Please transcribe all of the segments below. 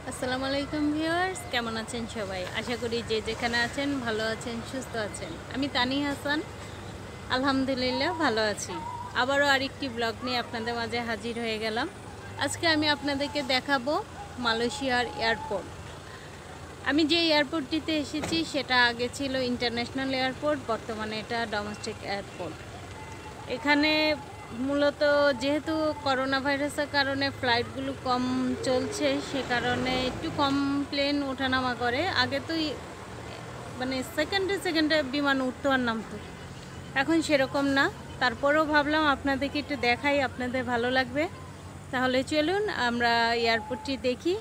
আসসালামু আলাইকুম ভিউয়ার্স, কেমন আছেন সবাই? আশা করি যে যেখানে আছেন ভালো আছেন, সুস্থ আছেন। আমি তানি হাসান, আলহামদুলিল্লাহ ভালো আছি। আবারও আরেকটি ব্লগ নিয়ে আপনাদের মাঝে হাজির হয়ে গেলাম। আজকে আমি আপনাদেরকে দেখাবো মালয়েশিয়ার এয়ারপোর্ট। আমি যে এয়ারপোর্টটিতে এসেছি সেটা আগে ছিল ইন্টারন্যাশনাল এয়ারপোর্ট, বর্তমানে এটা ডোমেস্টিক এয়ারপোর্ট। এখানে মূলত যেহেতু করোনা ভাইরাসের কারণে ফ্লাইটগুলো কম চলছে, সে কারণে একটু কম প্লেন ওঠানামা করে। আগে তো মানে সেকেন্ডে সেকেন্ডে বিমান উঠতো আর নামতো, এখন সেরকম না। তারপরেও ভাবলাম আপনাদেরকে একটু দেখাই, আপনাদের ভালো লাগবে। তাহলে চলুন আমরা এয়ারপোর্টটি দেখি।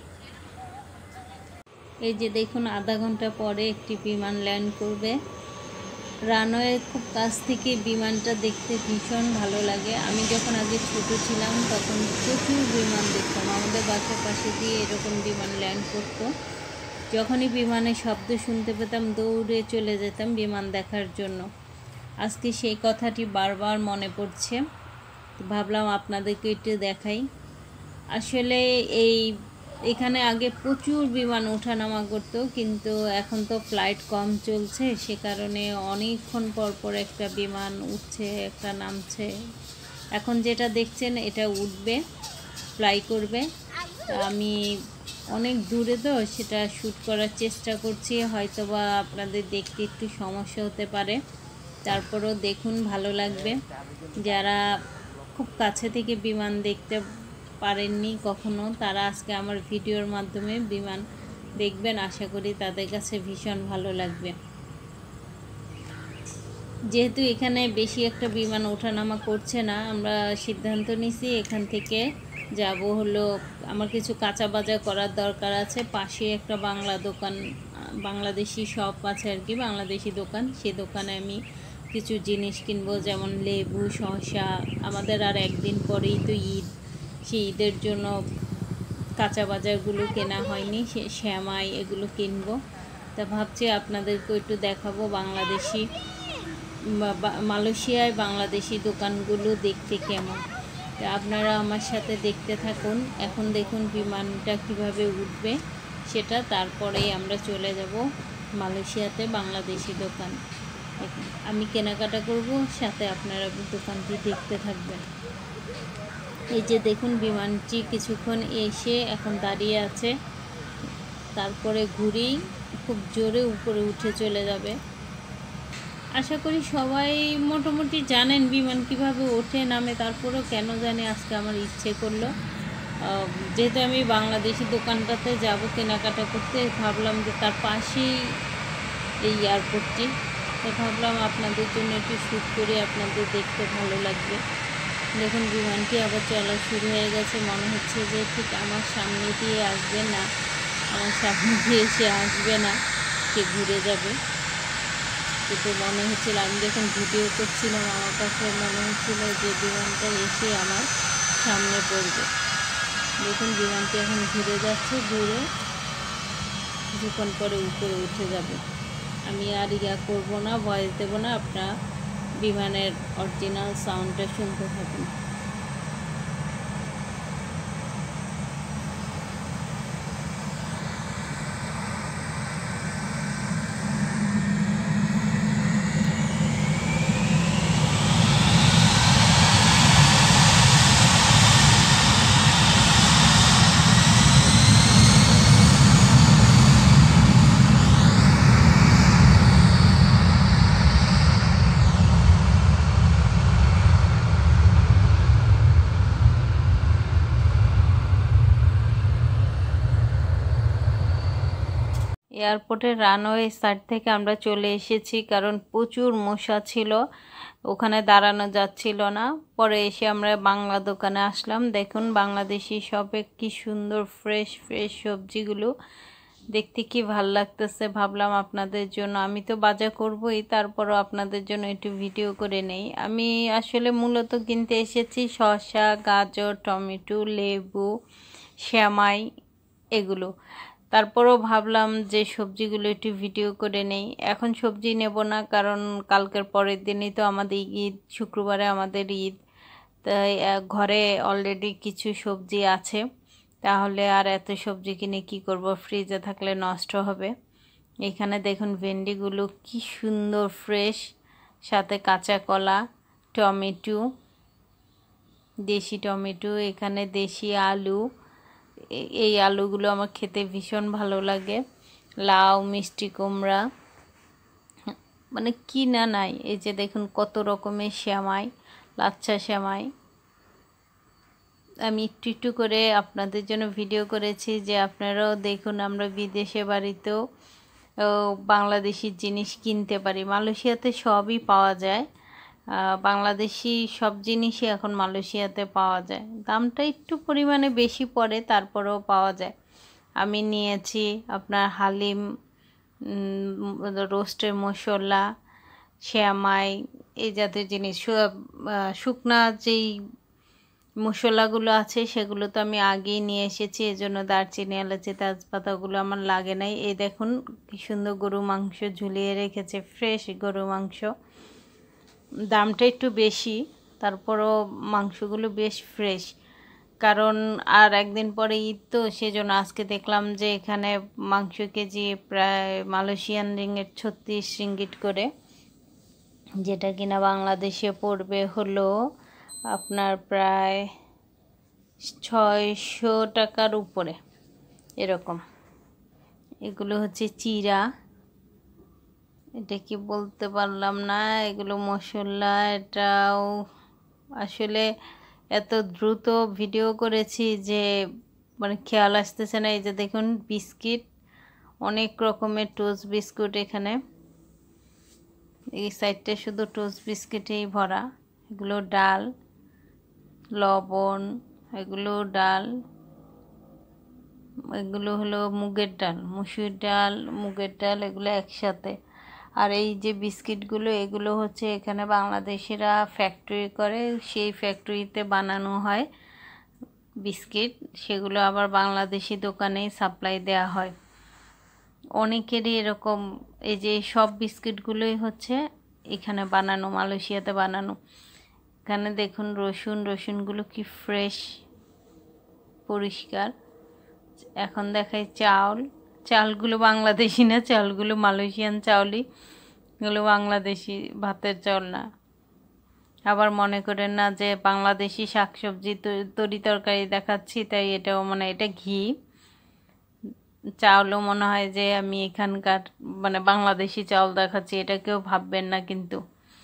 এই যে দেখুন, আধা ঘন্টা পরে একটি বিমান ল্যান্ড করবে। রানওয়ে খুব কাছ থেকে বিমানটা দেখতে ভীষণ ভালো লাগে। আমি যখন আগে ছোট ছিলাম তখন প্রচুর বিমান দেখতাম, আমাদের বাসার পাশে দিয়ে এরকম বিমান ল্যান্ড করতো। যখনই বিমানের শব্দ শুনতে পেতাম দৌড়ে চলে যেতাম বিমান দেখার জন্য। আজকে সেই কথাটি বারবার মনে পড়ছে, ভাবলাম আপনাদেরকে একটু দেখাই। আসলে এখানে আগে প্রচুর বিমান ওঠানামা করতো, কিন্তু এখন তো ফ্লাইট কম চলছে, সে কারণে অনেকক্ষণ পর পর একটা বিমান উঠছে একটা নামছে। এখন যেটা দেখছেন এটা উঠবে, ফ্লাই করবে। আমি অনেক দূরে তো সেটা শ্যুট করার চেষ্টা করছি, হয়তোবা আপনাদের দেখতে একটু সমস্যা হতে পারে, তারপরেও দেখুন ভালো লাগবে। যারা খুব কাছে থেকে বিমান দেখতে পারেননি কখনো, তারা আজকে আমার ভিডিওর মাধ্যমে বিমান দেখবেন, আশা করি তাদের কাছে ভীষণ ভালো লাগবে। যেহেতু এখানে বেশি একটা বিমান ওঠানামা করছে না, আমরা সিদ্ধান্ত নিছি এখান থেকে যাব হলো, আমার কিছু কাঁচা বাজার করার দরকার আছে। পাশে একটা বাংলা দোকান, বাংলাদেশি শপ আছে আর কি, বাংলাদেশি দোকান। সেই দোকানে আমি কিছু জিনিস কিনবো, যেমন লেবু, শসা। আমাদের আর একদিন পরেই তো ঈদ, সেই ঈদের জন্য কাঁচা বাজারগুলো কেনা হয়নি, সে শ্যামাই এগুলো কিনবো। তা ভাবছি আপনাদেরকেও একটু দেখাবো বাংলাদেশি মালয়েশিয়ায় বাংলাদেশি দোকানগুলো দেখতে কেমন। তা আপনারা আমার সাথে দেখতে থাকুন। এখন দেখুন বিমানটা কিভাবে উঠবে সেটা, তারপরেই আমরা চলে যাব মালয়েশিয়াতে বাংলাদেশি দোকান। আমি কেনাকাটা করব, সাথে আপনারা দোকানটি দেখতে থাকবেন। এই যে দেখুন, বিমানটি কিছুক্ষণ এসে এখন দাঁড়িয়ে আছে, তারপরে ঘুরেই খুব জোরে উপরে উঠে চলে যাবে। আশা করি সবাই মোটামুটি জানেন বিমান কিভাবে ওঠে নামে, তারপরেও কেন জানি আজকে আমার ইচ্ছে করলো, যেহেতু আমি বাংলাদেশি দোকানটাতে যাব কেনাকাটা করতে, ভাবলাম যে তার পাশেই এই এয়ারপোর্টটি, তো ভাবলাম আপনাদের জন্য একটু শ্যুট করে আপনাদের দেখতে ভালো লাগবে। দেখুন বিমানটি আবার চলা শুরু হয়ে গেছে, মনে হচ্ছে যে ঠিক আমার সামনে দিয়ে আসবে না, আমার সামনে দিয়ে এসে আসবে না, সে ঘুরে যাবে। কিন্তু মনে হচ্ছিল, আমি যখন ভিডিও করছিলাম আমার কাছে মনে হচ্ছিল যে বিমানটা এসে আমার সামনে পড়বে। দেখুন বিমানটি এখন ঘুরে যাচ্ছে, ঘুরে কিছুক্ষণ পরে উপরে উঠে যাবে। আমি আর করবো না, ভয়েস দেবো না, আপনারা বিমানের অরিজিনাল সাউন্ডটা শুনতে থাকুন। এয়ারপোর্টের রানওয়ে সাইড থেকে আমরা চলে এসেছি, কারণ প্রচুর মশা ছিল, ওখানে দাঁড়ানো যাচ্ছিল না। পরে এসে আমরা বাংলা দোকানে আসলাম। দেখুন বাংলাদেশি শপে কি সুন্দর ফ্রেশ ফ্রেশ সবজিগুলো দেখতে কি ভাল লাগতেছে। ভাবলাম আপনাদের জন্য, আমি তো বাজার করবই, তারপরও আপনাদের জন্য একটু ভিডিও করে নেই। আমি আসলে মূলত কিনতে এসেছি শসা, গাজর, টমেটো, লেবু, শ্যামাই এগুলো। তারপরও ভাবলাম যে সবজিগুলো একটু ভিডিও করে নেই। এখন সবজি নেব না, কারণ কালকের পরের দিনই তো আমাদের ঈদ, শুক্রবারে আমাদের ঈদ, তাই ঘরে অলরেডি কিছু সবজি আছে, তাহলে আর এত সবজি কিনে কি করব, ফ্রিজে থাকলে নষ্ট হবে। এখানে দেখুন ভেন্ডিগুলো কি সুন্দর ফ্রেশ, সাথে কাঁচা কলা, টমেটো, দেশি টমেটো, এখানে দেশি আলু। এই আলুগুলো আমার খেতে ভীষণ ভালো লাগে। লাউ, মিষ্টি কুমড়া, মানে কি না নাই। এই যে দেখুন কত রকমের সেমাই, লাচ্ছা সেমাই। আমি একটু একটু করে আপনাদের জন্য ভিডিও করেছি যে আপনারাও দেখুন। আমরা বিদেশে বাড়িতেও বাংলাদেশি জিনিস কিনতে পারি। মালয়েশিয়াতে সবই পাওয়া যায়, বাংলাদেশি সব জিনিসই এখন মালয়েশিয়াতে পাওয়া যায়। দামটা একটু পরিমাণে বেশি পড়ে, তারপরেও পাওয়া যায়। আমি নিয়েছি আপনার হালিম, রোস্টের মশলা, সেমাই, এই জাতীয় জিনিস। শুকনা যেই মশলাগুলো আছে সেগুলো তো আমি আগেই নিয়ে এসেছি, এজন্য দারচিনি, এলাচি, তেজপাতাগুলো আমার লাগে নাই। এই দেখুন কি সুন্দর গরু মাংস ঝুলিয়ে রেখেছে, ফ্রেশ গরু মাংস। দামটা একটু বেশি, তারপরও মাংসগুলো বেশ ফ্রেশ। কারণ আর একদিন পরে ঈদ তো, সেজন্য আজকে দেখলাম যে এখানে মাংস কেজি প্রায় মালয়েশিয়ান রিঙ্গিট 36 রিঙ্গিট করে, যেটা কিনা বাংলাদেশে পড়বে হলো আপনার প্রায় 600 টাকার উপরে এরকম। এগুলো হচ্ছে চিরা, এটা কি বলতে পারলাম না, এগুলো মশলা। এটাও আসলে এত দ্রুত ভিডিও করেছি যে মানে খেয়াল আসতেছে না। এই যে দেখুন বিস্কিট, অনেক রকমের টোস্ট বিস্কুট এখানে। এই সাইডটা শুধু টোস্ট বিস্কিটেই ভরা। এগুলো ডাল, লবণ, এগুলো ডাল, এগুলো হলো মুগের ডাল, মসুর ডাল, মুগের ডাল, এগুলো একসাথে। আর এই যে বিস্কিটগুলো, এগুলো হচ্ছে এখানে বাংলাদেশিরা ফ্যাক্টরি করে, সেই ফ্যাক্টরিতে বানানো হয় বিস্কিট। সেগুলো আবার বাংলাদেশি দোকানেই সাপ্লাই দেওয়া হয়। অনেকেরই এরকম। এই যে সব বিস্কিটগুলোই হচ্ছে এখানে বানানো, মালয়েশিয়াতে বানানো। এখানে দেখুন রসুনগুলো কি ফ্রেশ, পরিষ্কার। এখন দেখাই চালগুলো বাংলাদেশি না, চালগুলো মালয়েশিয়ান চাউলই, এগুলো বাংলাদেশি ভাতের চাউল না। আবার মনে করেন না যে বাংলাদেশি শাকসবজি তরি তরকারি দেখাচ্ছি তাই এটাও মানে এটা ঘি। চাউলও মনে হয় যে আমি এখানকার মানে বাংলাদেশি চাউল দেখাচ্ছি, এটা কেউ ভাববেন না কিন্তু।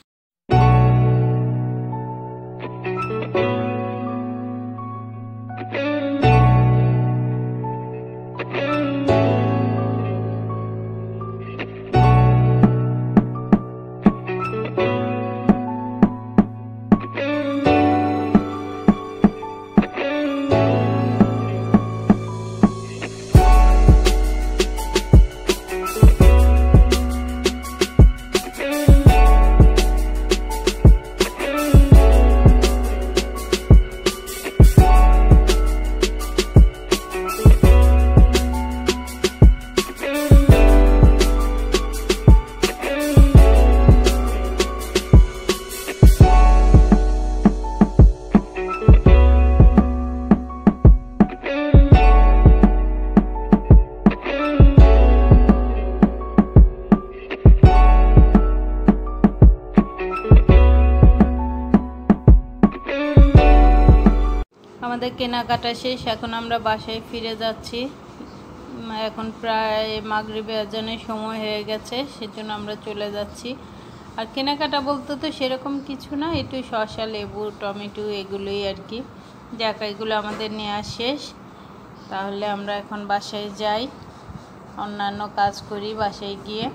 আমাদের কেনাকাটা শেষ, এখন আমরা বাসায় ফিরে যাচ্ছি। এখন প্রায় মাগরিবে আজানের সময় হয়ে গেছে, সেজন্য আমরা চলে যাচ্ছি। আর কেনাকাটা বলতে তো সেরকম কিছু না, একটু শসা, লেবু, টমেটো, এগুলোই আর কি। যাক, এগুলো আমাদের নেওয়া শেষ। তাহলে আমরা এখন বাসায় যাই, অন্যান্য কাজ করি বাসায় গিয়ে।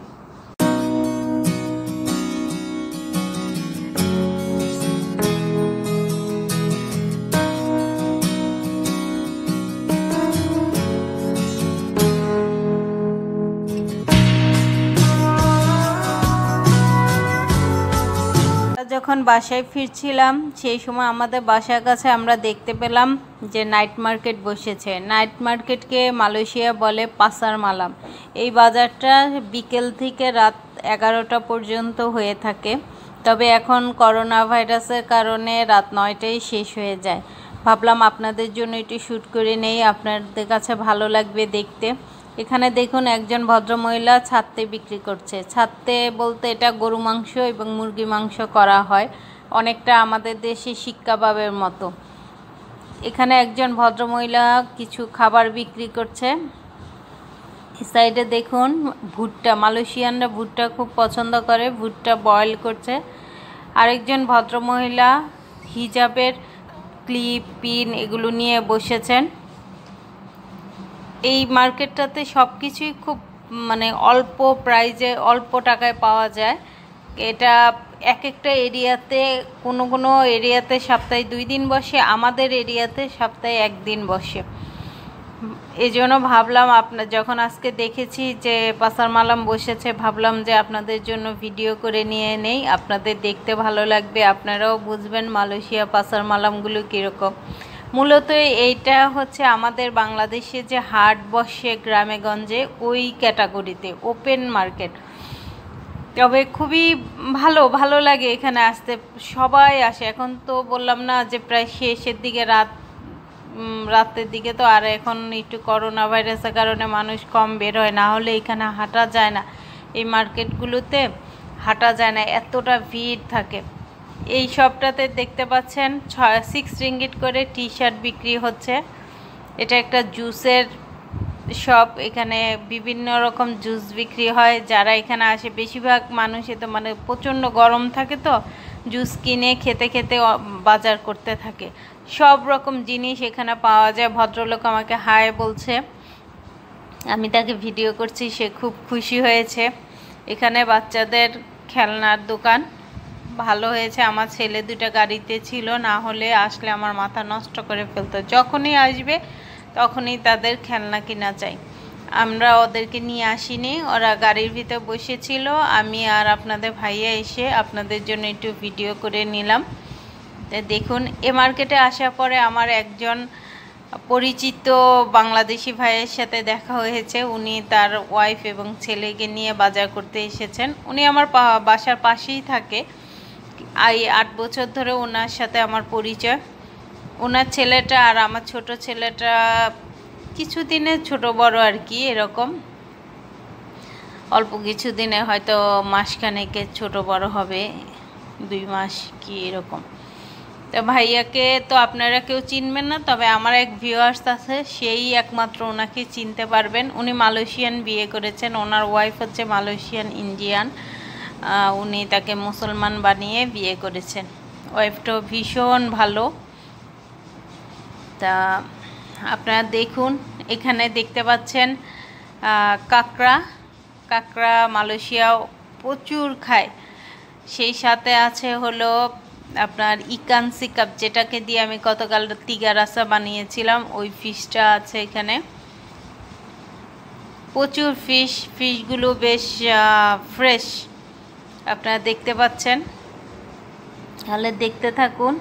যখন বাসায় ফিরছিলাম সেই সময় আমাদের বাসার কাছে আমরা দেখতে পেলাম যে নাইট মার্কেট বসেছে। নাইট মার্কেটকে মালয়েশিয়া বলে পাসার মালাম। এই বাজারটা বিকেল থেকে রাত 11টা পর্যন্ত হয়ে থাকে, তবে এখন করোনা ভাইরাসের কারণে রাত 9টায় শেষ হয়ে যায়। ভাবলাম আপনাদের জন্য একটু শ্যুট করে নেই, আপনাদের কাছে ভালো লাগবে দেখতে। এখানে দেখুন একজন ভদ্রমহিলা ছাত্তে বিক্রি করছে। ছাত্তে বলতে এটা গরু মাংস এবং মুরগি মাংস করা হয়, অনেকটা আমাদের দেশে শিক কাবাবের মতো। এখানে একজন ভদ্রমহিলা কিছু খাবার বিক্রি করছে। সাইডে দেখুন ভুট্টা, মালয়েশিয়ানরা ভুট্টা খুব পছন্দ করে, ভুট্টা বয়েল করছে। আরেকজন ভদ্রমহিলা হিজাবের ক্লিপ, পিন এগুলো নিয়ে বসেছেন। এই মার্কেটটাতে সব কিছুই খুব অল্প প্রাইজে অল্প টাকায় পাওয়া যায়। এটা এক একটা এরিয়াতে, কোনো এরিয়াতে সপ্তাহে 2 দিন বসে, আমাদের এরিয়াতে সপ্তাহে 1 দিন বসে। এই জন্য ভাবলাম যখন আজকে দেখেছি যে পাসার মালাম বসেছে, ভাবলাম যে আপনাদের জন্য ভিডিও করে নিয়ে নেই, আপনাদের দেখতে ভালো লাগবে, আপনারাও বুঝবেন মালয়েশিয়া পাসার মালামগুলো কীরকম। মূলত এইটা হচ্ছে আমাদের বাংলাদেশে যে হাট বসে গ্রামে গঞ্জে, ওই ক্যাটাগরিতে ওপেন মার্কেট। তবে খুবই ভালো লাগে এখানে আসতে, সবাই আসে। এখন তো বললাম না যে প্রায় শেষের দিকে, রাতের দিকে তো, আর এখন একটু করোনা ভাইরাসের কারণে মানুষ কম বের হয়, না হলে এখানে হাঁটা যায় না, এই মার্কেটগুলোতে হাঁটা যায় না, এতটা ভিড় থাকে। এই শপটাতে দেখতে পাচ্ছেন 6 রিঙ্গিট করে টি শার্ট বিক্রি হচ্ছে। এটা একটা জুসের শপ, এখানে বিভিন্ন রকম জুস বিক্রি হয়। যারা এখানে আসে, বেশিরভাগ মানুষই তো প্রচণ্ড গরম থাকে, তো জুস কিনে খেতে খেতে বাজার করতে থাকে। সব রকম জিনিস এখানে পাওয়া যায়। ভদ্রলোক আমাকে হাই বলছে, আমি তাকে ভিডিও করছি, সে খুব খুশি হয়েছে। এখানে বাচ্চাদের খেলনার দোকান ভালো হয়েছে। আমার ছেলে 2টা গাড়িতে ছিল, না হলে আসলে আমার মাথা নষ্ট করে ফেলতো। যখনই আসবে তখনই তাদের খেলনা কিনা চাই। আমরা ওদেরকে নিয়ে আসিনি, ওরা গাড়ির ভিতর বসেছিল। আমি আর আপনাদের ভাইয়া এসে আপনাদের জন্য একটু ভিডিও করে নিলাম। দেখুন, এ মার্কেটে আসার পরে আমার একজন পরিচিত বাংলাদেশি ভাইয়ের সাথে দেখা হয়েছে। উনি তার ওয়াইফ এবং ছেলেকে নিয়ে বাজার করতে এসেছেন। উনি আমার বাসার পাশেই থাকে। 8 বছর ধরে ওনার সাথে আমার পরিচয়। ওনার ছেলেটা আর আমার ছোট ছেলেটা কিছুদিনের ছোট বড় আর কি, এরকম অল্প কিছু দিনে, হয়তো মাসখানেকের ছোট বড় হবে, 2 মাস কি এরকম। তো ভাইয়াকে তো আপনারা কেউ চিনবেন না, তবে আমার এক ভিউয়ার্স আছে, সেই একমাত্র ওনাকে চিনতে পারবেন। উনি মালয়েশিয়ান বিয়ে করেছেন, ওনার ওয়াইফ হচ্ছে মালয়েশিয়ান ইন্ডিয়ান। উনি তাকে মুসলমান বানিয়ে বিয়ে করেছেন। ওয়াইফটাও ভীষণ ভালো। তা আপনারা দেখুন, এখানে দেখতে পাচ্ছেন কাঁকড়া মালয়েশিয়াও প্রচুর খায়। সেই সাথে আছে হলো আপনার ইকান সিকাপ, যেটাকে দিয়ে আমি গতকাল তিগা রাসা বানিয়েছিলাম, ওই ফিশটা আছে এখানে। প্রচুর ফিশগুলো বেশ ফ্রেশ আপনারা দেখতে পাচ্ছেন। তাহলে দেখতে থাকুন।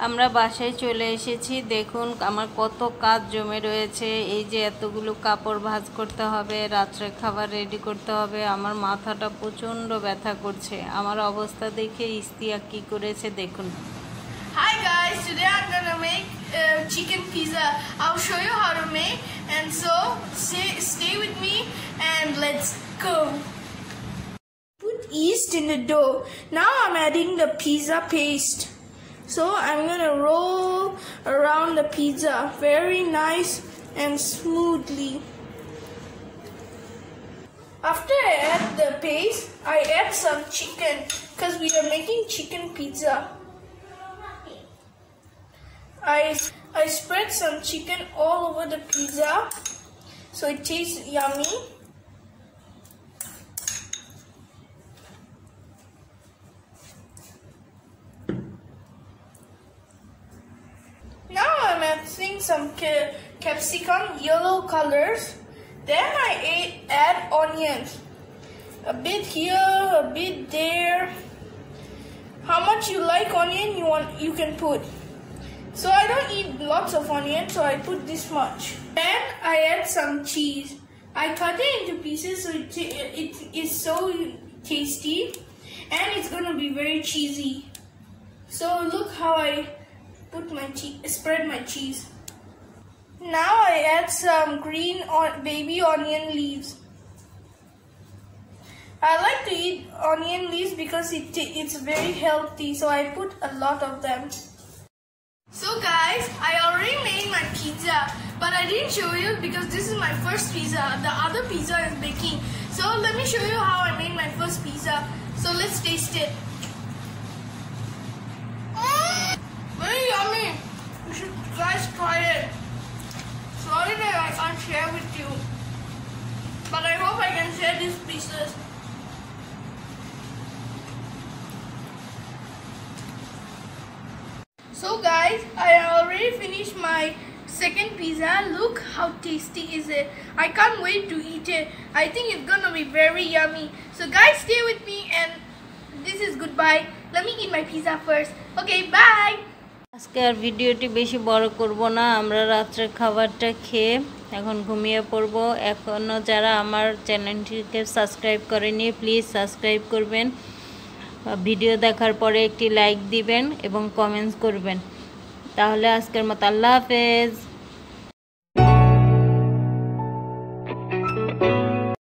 আমরা বাসায় চলে এসেছি। দেখুন আমার কত কাজ জমে রয়েছে। এই যে এতগুলো কাপড় ভাঁজ করতে হবে, রাত্রে খাবার রেডি করতে হবে। আমার মাথাটা প্রচণ্ড ব্যথা করছে। আমার অবস্থা দেখে ইস্তিয়া কি করেছে দেখুন। Hi guys, today I'm gonna make chicken pizza. I'll show you how to make, and so stay with me and let's go. Put yeast in the dough. Now I'm adding the pizza paste. So I'm gonna roll around the pizza very nice and smoothly. After I add the paste, I add some chicken because we are making chicken pizza. I spread some chicken all over the pizza so it tastes yummy. Now I'm adding some capsicum, yellow colors. Then I add onions. A bit here, a bit there. How much you like onion you can put. So I don't eat lots of onion, so I put this much. Then I add some cheese. I cut it into pieces so it is so tasty and it's gonna be very cheesy. So look how I spread my cheese. Now I add some green baby onion leaves. I like to eat onion leaves because it's very healthy, so I put a lot of them. So guys, I already made my pizza, but I didn't show you because this is my first pizza. The other pizza is baking. So let me show you how I made my first pizza. So let's taste it. Very yummy. You should guys try it. Sorry that I can't share with you, but I hope I can share these pieces. So guys, I already finished my second pizza. Look how tasty is it. I can't wait to eat it. I think it's gonna be very yummy. So guys, stay with me and this is goodbye. Let me eat my pizza first. Okay, bye. আজকে আর ভিডিওটি বেশি বড় করব না। আমরা রাত্রে খাবারটা খেয়ে এখন ঘুমিয়ে পড়ব। এখনও যারা আমার চ্যানেলটিকে সাবস্ক্রাইব করেনি প্লিজ সাবস্ক্রাইব করবেন। ভিডিও দেখার পরে একটি লাইক দিবেন এবং কমেন্টস করবেন। তাহলে আজকের মতো আল্লাহ হাফেজ।